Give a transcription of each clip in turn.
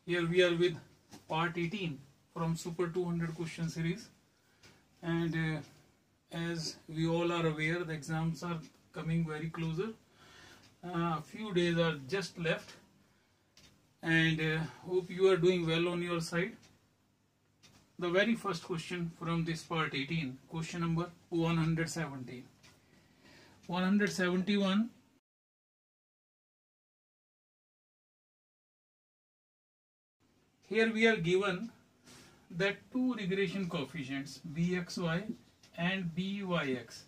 Here we are with part 18 from Super 200 question series, and as we all are aware, the exams are coming very closer. A few days are just left, and hope you are doing well on your side. The very first question from this part 18, question number 170. 171. Here we are given that two regression coefficients bxy and byx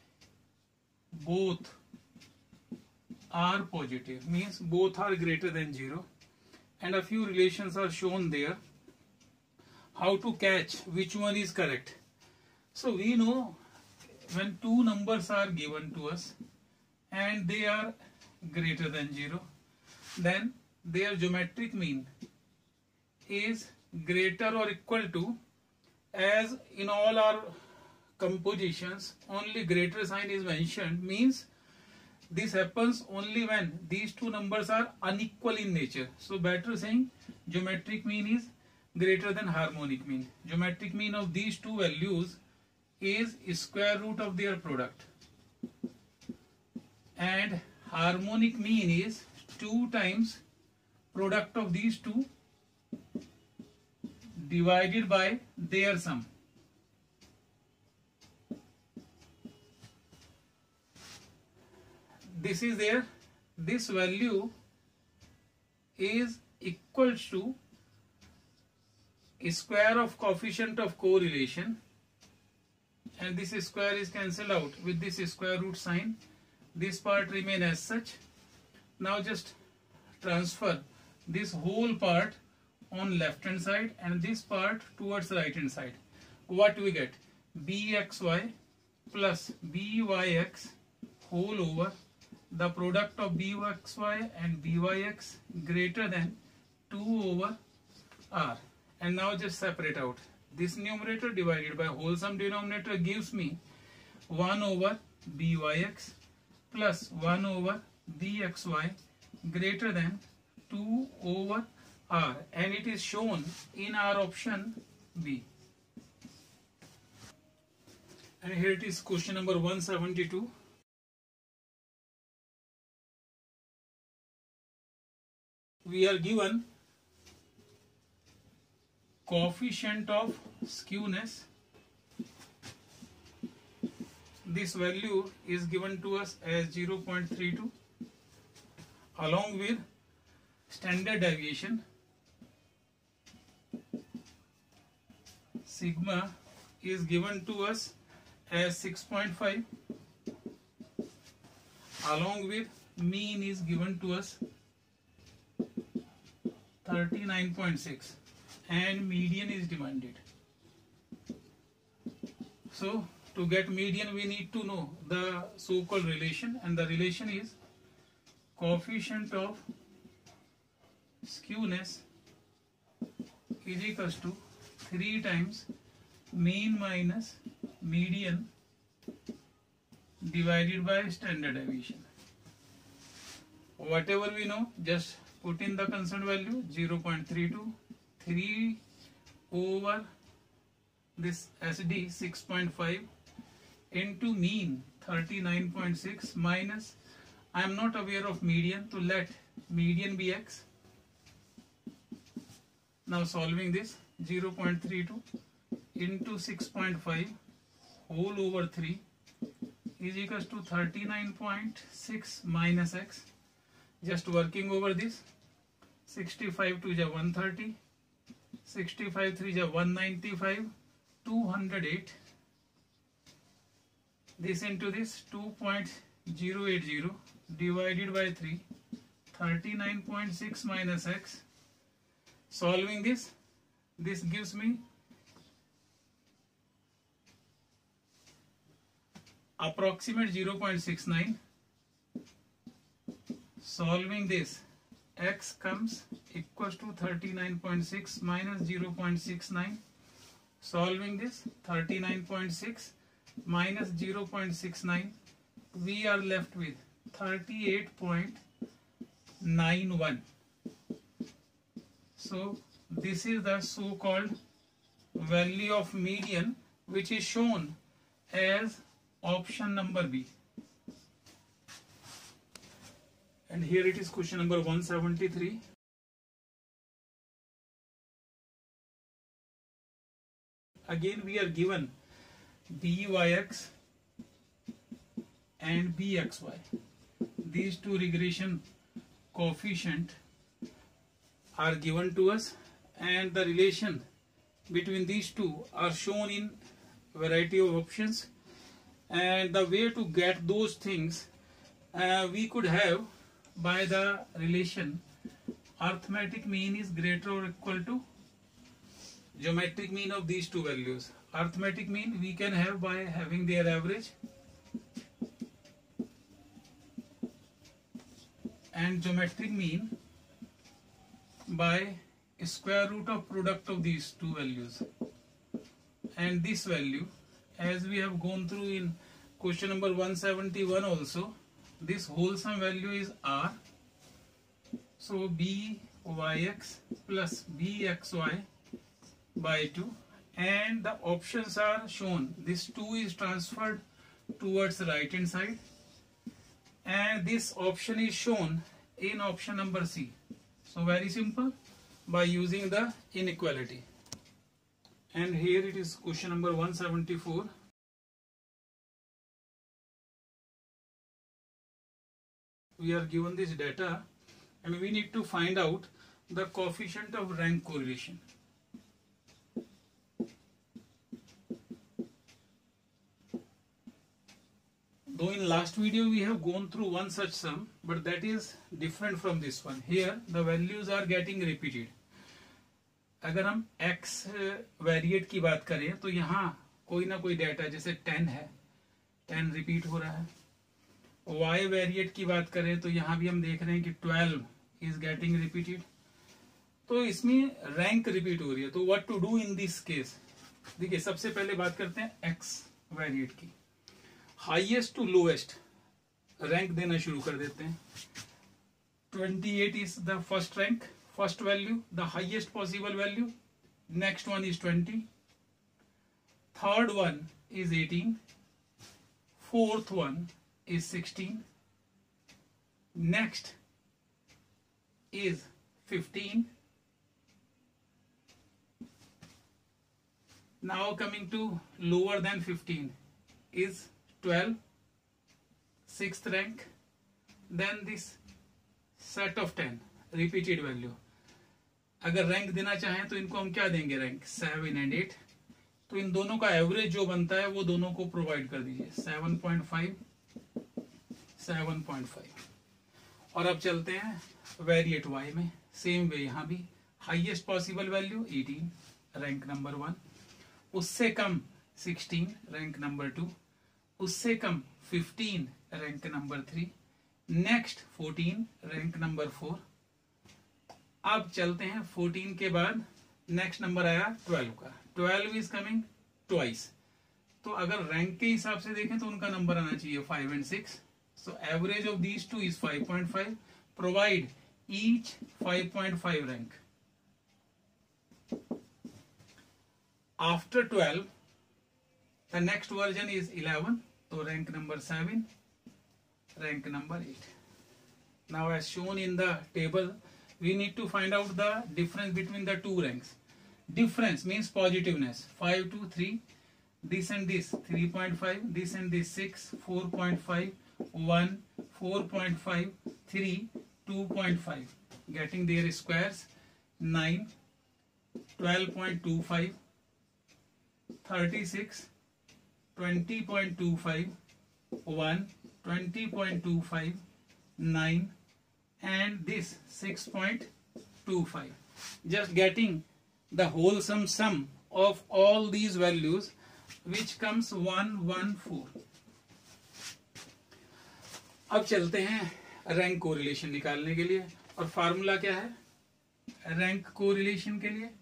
both are positive, means both are greater than 0, and a few relations are shown there. How to catch which one is correct? So we know when two numbers are given to us and they are greater than 0, then their geometric mean is greater or equal to, as in all our compositions only greater sign is mentioned, means this happens only when these two numbers are unequal in nature. So better saying geometric mean is greater than harmonic mean. Geometric mean of these two values is square root of their product, and harmonic mean is 2 times product of these two divided by their sum. This is there. This value is equal to square of coefficient of correlation, and this square is cancelled out with this square root sign. This part remain as such. Now just transfer this whole part on left hand side and this part towards right hand side. What we get? bxy plus byx whole over the product of bxy and byx greater than 2 over r. And now just separate out. This numerator divided by whole sum denominator gives me 1 over byx plus 1 over bxy greater than 2 over r, and it is shown in our option B. And here it is, question number 172. We are given coefficient of skewness. This value is given to us as 0.32 along with standard deviation sigma is given to us as 6.5 along with mean is given to us 39.6 and median is demanded. So to get median we need to know the so-called relation, and the relation is coefficient of skewness is equals to 3 times mean minus median divided by standard deviation. Whatever we know, just put in the concerned value 0.32, 3 over this SD 6.5 into mean 39.6 minus, I am not aware of median, to let median be x. Now solving this, 0.32 into 6.5 whole over 3 is equals to 39.6 minus x. Just working over this, 65 to 130, 65 3 195, 208. This into this 2.080 divided by 3, 39.6 minus x. Solving this, this gives me approximate 0.69. Solving this, x comes equals to 39.6 minus 0.69. Solving this, 39.6 minus 0.69, we are left with 38.91. So this is the so-called value of median, which is shown as option number B. And here it is question number 173. Again we are given byx and bxy. These two regression coefficient are given to us, and the relation between these two are shown in variety of options. And the way to get those things we could have by the relation arithmetic mean is greater or equal to geometric mean of these two values. Arithmetic mean we can have by having their average, and geometric mean by square root of product of these two values. And this value, as we have gone through in question number 171 also, this wholesome value is r. So byx plus bxy by 2, and the options are shown. This 2 is transferred towards the right hand side, and this option is shown in option number C. So very simple, by using the inequality. And here it is question number 174. We are given this data and we need to find out the coefficient of rank correlation. Though in last video we have gone through one such sum, but that is different from this one. Here the values are getting repeated. अगर हम x variate की बात करें तो यहाँ कोई ना कोई डेटा, जैसे 10 है, 10 रिपीट हो रहा है. y वेरिएट की बात करें तो यहाँ भी हम देख रहे हैं कि 12 इज गेटिंग रिपीटेड. तो इसमें रैंक रिपीट हो रही है. तो what to do in this case? देखिए सबसे पहले बात करते हैं x वेरिएट की. हाईएस्ट टू लोएस्ट रैंक देना शुरू कर देते हैं. 28 is the first rank, first value, the highest possible value. Next one is 20. Third one is 18. Fourth one is 16. Next is 15. Now coming to lower than 15 is 12, sixth rank. Then this set of 10 repeated value. अगर rank देना चाहें तो इनको हम क्या देंगे? Rank 7 and 8. तो इन दोनों का एवरेज जो बनता है वो दोनों को प्रोवाइड कर दीजिए. 7.5, 7.5. और अब चलते हैं वेरिएट y में. सेम वे यहाँ भी highest possible value 18, rank number 1. उससे कम 16, रैंक नंबर 2. उससे कम 15, rank number 3. Next 14, rank number 4. अब चलते हैं 14 के बाद नेक्स्ट नंबर आया 12 का. 12 इज कमिंग ट्वाइस. तो अगर रैंक के हिसाब से देखें तो उनका नंबर आना चाहिए 5 and 6. So average of these two is 5.5. Provide each 5.5 rank. After 12, the next version is 11. So rank number 7, rank number 8. Now as shown in the table, we need to find out the difference between the two ranks. Difference means positiveness. 5 to 3. This and this 3.5. This and this 6, 4.5, 1, 4.5, 3, 2.5. Getting their squares. 9, 12.25. 36, 20.25, 1, 20.25, 9, and this 6.25. Just getting the wholesome sum of all these values, which comes 114. अब चलते हैं rank correlation निकालने के लिए. और formula क्या है rank correlation के लिए?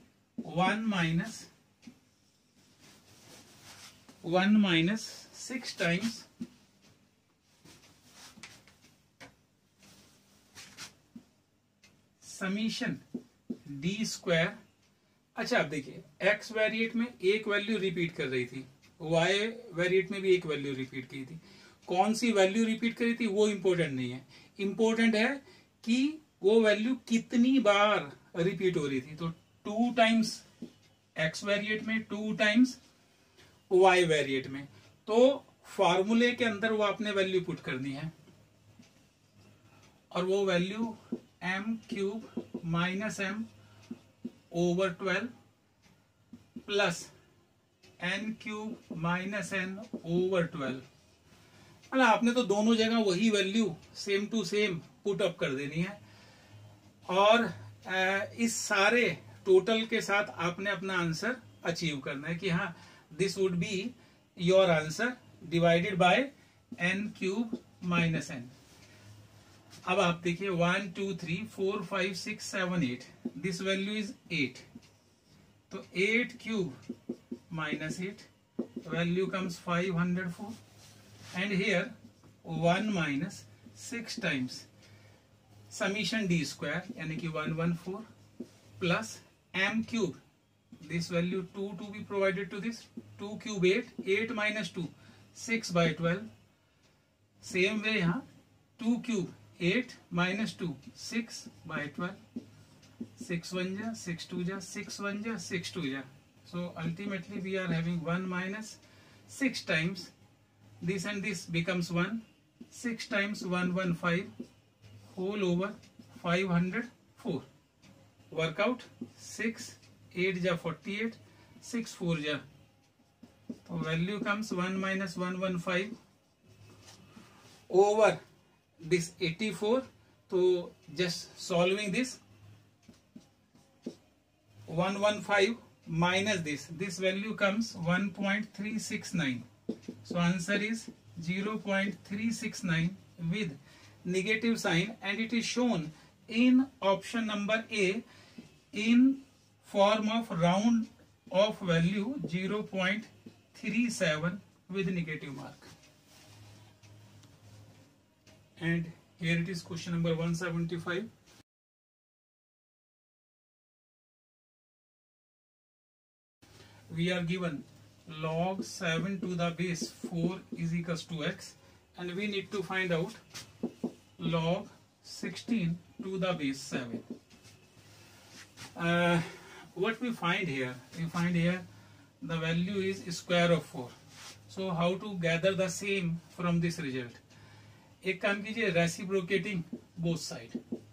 1 minus 6 times summation d square. अच्छा आप देखिए, एक्स वेरिएट में एक वैल्यू रिपीट कर रही थी, वाई वेरिएट में भी एक वैल्यू रिपीट की थी। कौन सी वैल्यू रिपीट करी थी वो इंपॉर्टेंट नहीं है, इंपॉर्टेंट है कि वो वैल्यू कितनी बार रिपीट हो रही थी। तो 2 टाइम्स एक्स वेरिएट में, 2 टाइम्स वाई वेरिएट में। तो फॉर्मूले के अंदर वो आपने वैल्यू पुट करनी है, और वो value m cube minus m over 12 plus n cube minus n over 12। मतलब आपने तो दोनों जगह वही value same to same put up कर देनी है, और इस सारे टोटल के साथ आपने अपना आंसर अचीव करना है कि हाँ this would be your answer divided by n cube minus n। अब आप देखिए 1 2 3 4 5 6 7 8, दिस वैल्यू इज 8, तो 8 cube minus 8 value comes 504, and here 1 minus 6 times summation d square यानी कि 114 plus m cube, this value 2 to be provided to this, 2 cube 8, 8 minus 2 6 by 12। same way यहाँ 2 cube 8 minus 2 6 by 12, 6 1 ja 6 2 ja 6 1 ja 6 2 ja। so ultimately we are having 1 minus 6 times this, and this becomes 1, 6 times 115 whole over 504, work out 6 8 ja 48, 6 4 ja, तो value comes 1 minus 115 over this 84। तो just solving this 115 minus this value comes 1.369, so answer is 0.369 with negative sign, and it is shown in option number A in form of round of value 0.37 with negative mark. And here it is question number 175. We are given log 7 to the base 4 is equals to x, and we need to find out log 16 to the base 7. What we find here? We find here the value is square of 4. So how to gather the same from this result? एक काम कीजिए, reciprocating both side.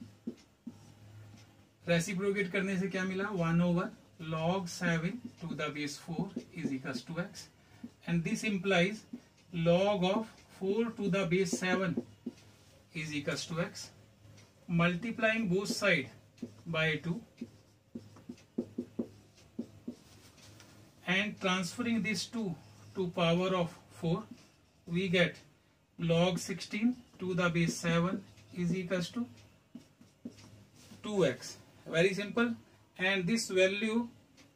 Reciprocate करने से क्या मिला? 1 over log 7 to the base 4 is equals to x, and this implies log of 4 to the base 7 is equals to x. Multiplying both sides by 2 and transferring this 2 to power of 4, we get log 16 to the base 7 is equals to 2x. Very simple. And this value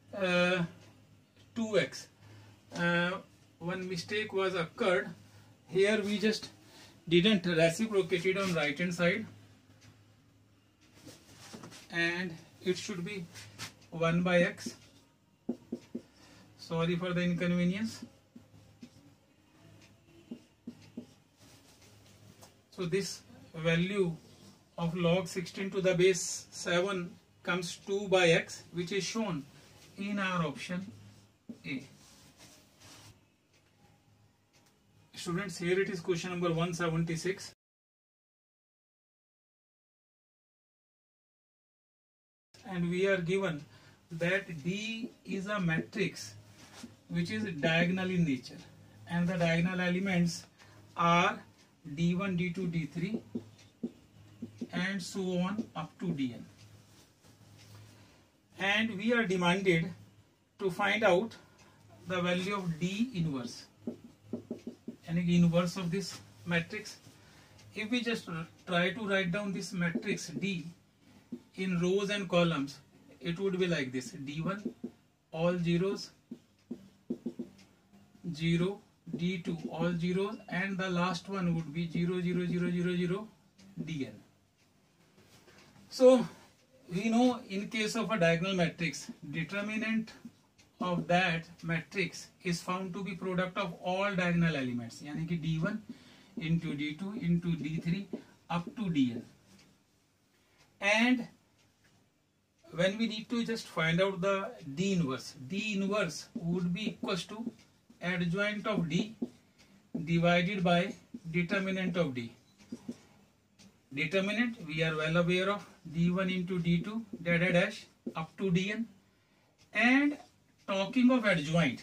2x, one mistake was occurred here. We just didn't reciprocate it on right hand side, and it should be 1 by x. Sorry for the inconvenience. So this value of log 16 to the base 7 comes 2 by x, which is shown in our option A. Students, here it is question number 176. And we are given that D is a matrix which is diagonal in nature, and the diagonal elements are D1, D2, D3 and so on up to Dn. And we are demanded to find out the value of D inverse, and inverse of this matrix. If we just try to write down this matrix D in rows and columns, it would be like this: D1 all zeros, 0, D2 all zeros, and the last one would be 0 0 0 0 0 Dn. So we know in case of a diagonal matrix, determinant of that matrix is found to be product of all diagonal elements, यानी कि d1 into d2 into d3 up to dn. And when we need to just find out the d inverse would be equals to adjoint of d divided by determinant of d. Determinant we are well aware of, d1 into d2 dash dash up to dn. And talking of adjoint,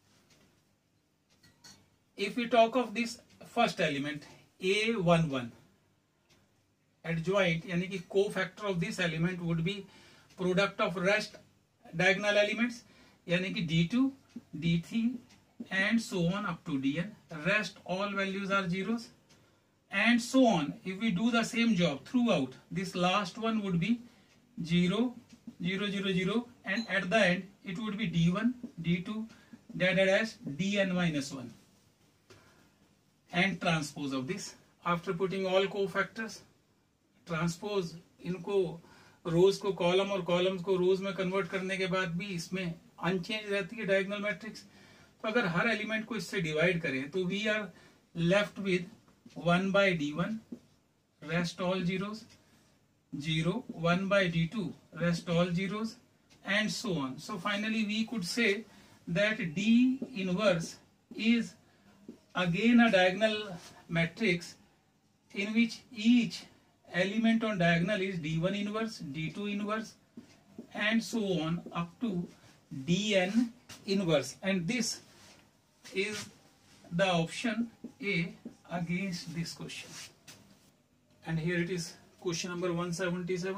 if we talk of this first element a11, adjoint यानी कि co-factor of this element would be product of rest diagonal elements, यानी कि d2 d3 and so on up to dn. Rest all values are zeros and so on. If we do the same job throughout, this last one would be 0 0 0 0 and at the end it would be d1 d2 dash dash dn minus 1. And transpose of this, after putting all cofactors, transpose इनको rows को column और columns को रोज में convert करने के बाद भी इसमें अनचेंज रहती है डायगोनल मैट्रिक्स. तो अगर हर एलिमेंट को इससे डिवाइड करें तो we are left with 1 by d1 rest all zeros, 0 1 by d2 rest all zeros and so on. So finally we could say that D inverse is again a diagonal matrix in which each element on diagonal is D1 inverse, D2 inverse and so on up to Dn inverse, and this is the option A against this question. And here it is, question number 177.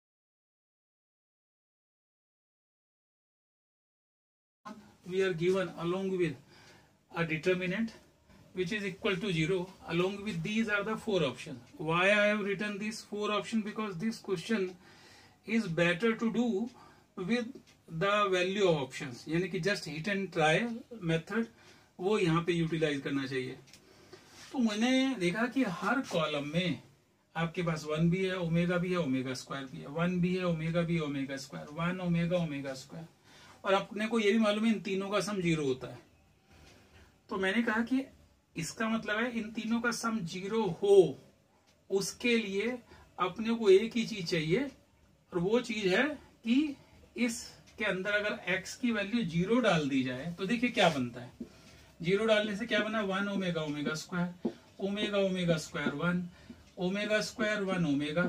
We are given along with a determinant which is equal to 0. Along with these are the 4 options. Why I have written these 4 options? Because this question is better to do with the value of options. यानी कि just hit and try method वो यहाँ पे utilise करना चाहिए. तो मैंने देखा कि हर कॉलम में आपके पास 1 भी है, ओमेगा भी है, ओमेगा स्क्वायर भी है, 1 भी है, ओमेगा भी, omega square, 1 omega, omega square, और अपने को ये भी मालूम है इन तीनों का सम 0 होता है. तो मैंने कहा कि इसका मतलब है इन तीनों का सम 0 हो, उसके लिए अपने को एक ही चीज चाहिए, और वो चीज है कि इसके अंदर अगर x की वैल्यू 0 डाल दी जाए तो देखिए क्या बनता है. 0 डालने से क्या बना, 1 omega omega square, omega omega square 1, omega square 1 omega.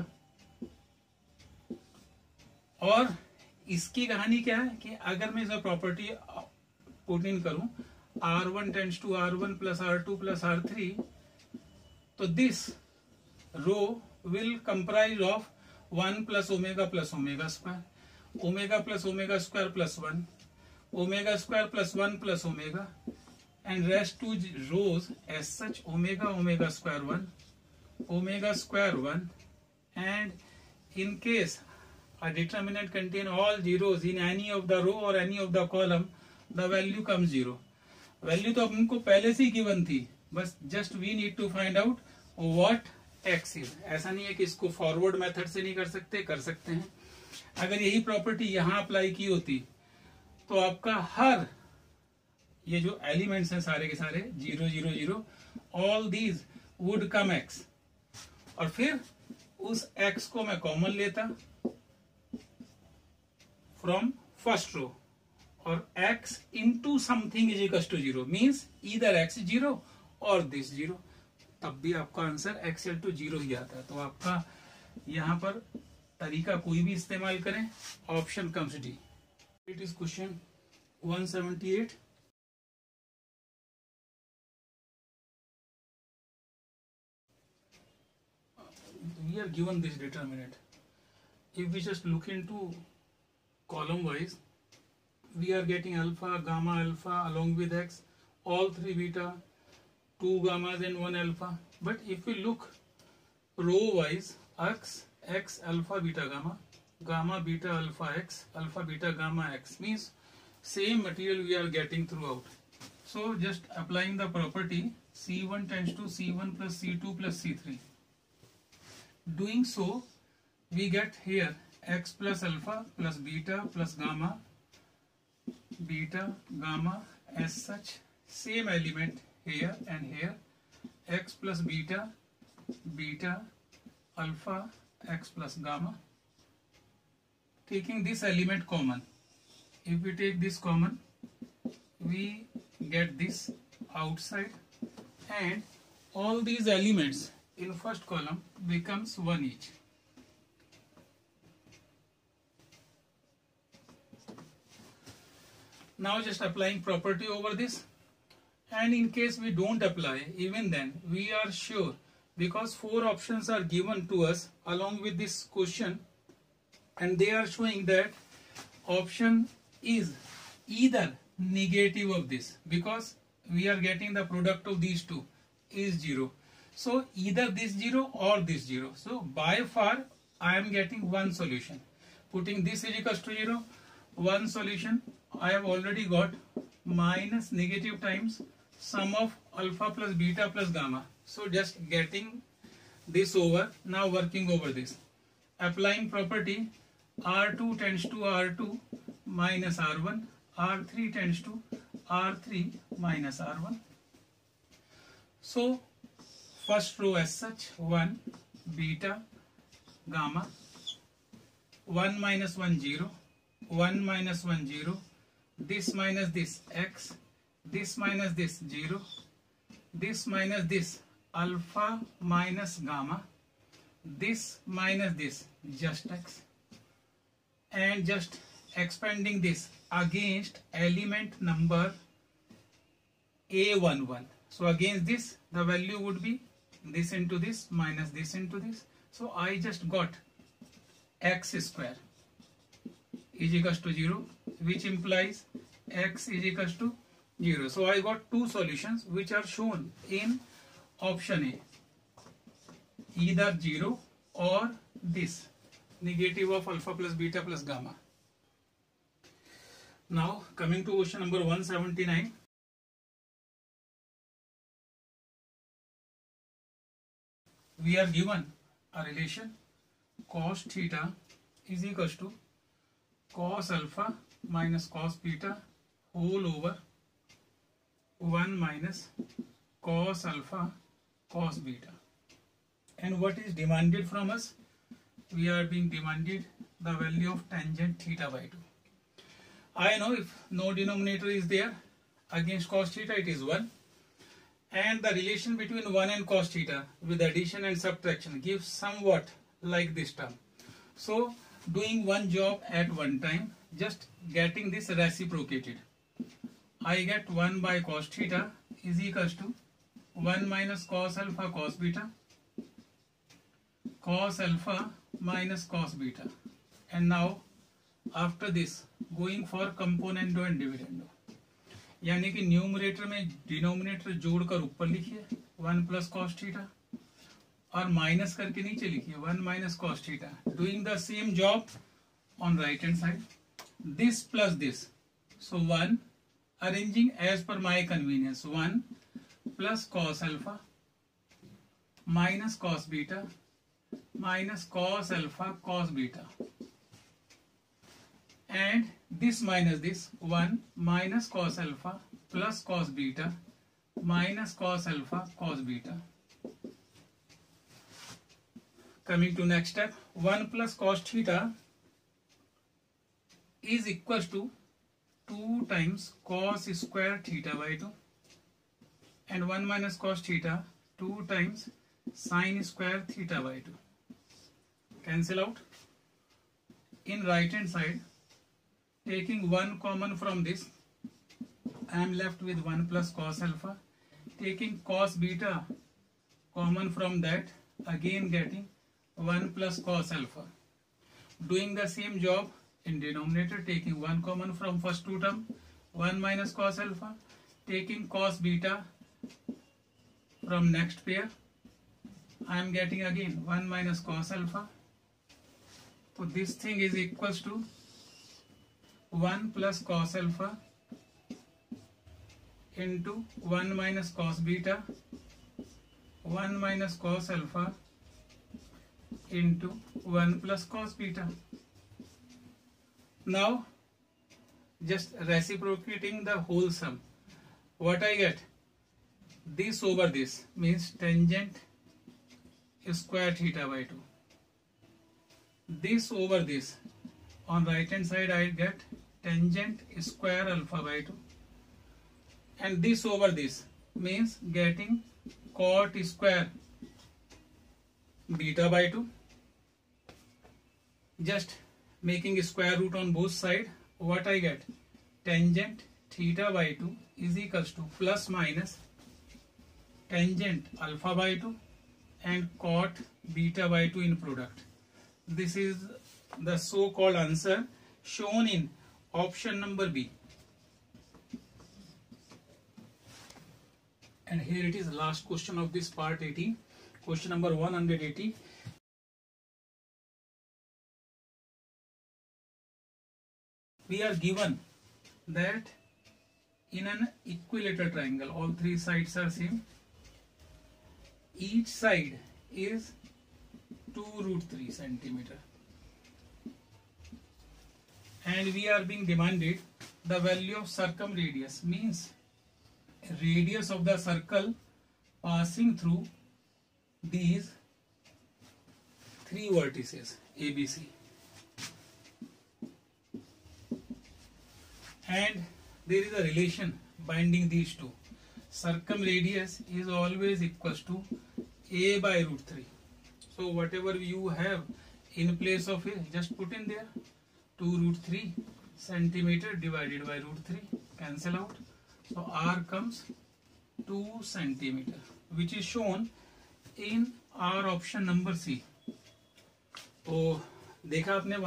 और इसकी कहानी क्या है कि अगर मैं इसका प्रॉपर्टी पुट इन करूं, R1 tends to R1 plus R2 plus R3, तो this row will comprise of 1 plus omega square, omega plus omega square plus 1, omega square plus 1 plus omega, and rest 2 rows as such, omega omega square 1, omega square 1, and in case a determinant contain all zeros in any of the row or any of the column, the value comes 0. Value तो हमको पहले से ही given थी, बस just we need to find out what x is. ऐसा नहीं है कि इसको फॉरवर्ड मेथड से नहीं कर सकते, कर सकते हैं. अगर यही प्रॉपर्टी यहां अप्लाई की होती तो आपका हर ये जो एलिमेंट्स हैं सारे के सारे 0 0 0, all these would come x, और फिर उस x को मैं कॉमन लेता फ्रॉम फर्स्ट रो, और x into something is equals to 0 means either x 0 or this 0, तब भी आपका आंसर x equal to 0 ही आता है. तो आपका यहां पर तरीका कोई भी इस्तेमाल करें, option comes D. It is question 178. We are given this determinant. If we just look into column wise, we are getting alpha, gamma, alpha along with x, all 3 beta, 2 gammas and 1 alpha. But if we look row wise, x alpha beta gamma, gamma beta alpha x, alpha beta gamma x, means same material we are getting throughout. So just applying the property C1 tends to C1 plus C2 plus C3. Doing so, we get here x plus alpha plus beta plus gamma, beta, gamma as such. Same element here and here, x plus beta, beta, alpha, x plus gamma. Taking this element common, if we take this common, we get this outside, and all these elements in first column becomes 1 each. Now just applying property over this, and in case we don't apply, even then we are sure, because 4 options are given to us along with this question, and they are showing that option is either negative of this, because we are getting the product of these two is 0. So either this 0 or this 0. So by far I am getting one solution. Putting this is equals to 0, one solution. I have already got minus negative times sum of alpha plus beta plus gamma. So just getting this over, now working over this. Applying property, R2 tends to R2 minus R1, R3 tends to R3 minus R1. So first row as such, 1 beta gamma, 1 minus 1 0, 1 minus 1 0, this minus this x, this minus this 0, this minus this alpha minus gamma, this minus this just x, and just expanding this against element number A11. So against this the value would be this into this minus this into this. So I just got x square is equals to 0, which implies x is equals to 0. So I got two solutions which are shown in option A, either 0 or this negative of alpha plus beta plus gamma. Now coming to question number 179. We are given a relation cos theta is equals to cos alpha minus cos beta whole over 1 minus cos alpha cos beta. And what is demanded from us? We are being demanded the value of tangent theta by 2. I know if no denominator is there, against cos theta it is 1. And the relation between 1 and cos theta with addition and subtraction gives somewhat like this term. So doing one job at one time, just getting this reciprocated. I get 1 by cos theta is equals to 1 minus cos alpha cos beta, cos alpha minus cos beta. And now after this going for componendo and dividendo, यानी कि numerator में denominator जोड़कर ऊपर लिखिए 1 plus cos theta, और minus करके नीचे लिखिए 1 minus cos theta. Doing the same job on right hand side, this plus this, so 1 arranging as per my convenience, 1 plus cos alpha minus cos beta minus cos alpha cos beta, and this minus this 1 minus cos alpha plus cos beta minus cos alpha cos beta. Coming to next step, 1 plus cos theta is equals to 2 times cos square theta by 2, and 1 minus cos theta 2 times sin square theta by 2. Cancel out. In right hand side, taking 1 common from this, I am left with 1 plus cos alpha. Taking cos beta common from that, again getting 1 plus cos alpha. Doing the same job in denominator, taking 1 common from first two term, 1 minus cos alpha. Taking cos beta from next pair, I am getting again 1 minus cos alpha. So this thing is equals to 1 plus cos alpha into 1 minus cos beta, 1 minus cos alpha into 1 plus cos beta. Now just reciprocating the whole sum, what I get, this over this means tangent square theta by 2. This over this, on right hand side I get tangent square alpha by 2, and this over this means getting cot square beta by 2. Just making a square root on both sides, what I get, tangent theta by 2 is equals to plus minus tangent alpha by 2 and cot beta by 2 in product. This is the so-called answer shown in option number B. And here it is, last question of this part 18, question number 180. We are given that in an equilateral triangle, all three sides are same. Each side is 2√3 centimeter. And we are being demanded the value of circumradius, means radius of the circle passing through these three vertices ABC. And there is a relation binding these two. Circumradius is always equals to A by √3. So whatever you have in place of A, just put in there 2√3 centimeter divided by √3, cancel out. So R comes 2 centimeter, which is shown in our option number C. तो देखा आपने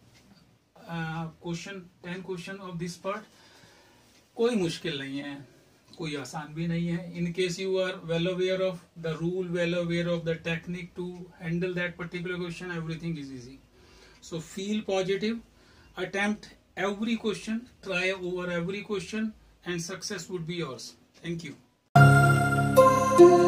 10 question of this part. कोई मुश्किल नहीं है, कोई आसान भी नहीं है. In case you are well aware of the rule, well aware of the technique to handle that particular question, everything is easy. So feel positive, attempt every question, try over every question, and success would be yours. Thank you.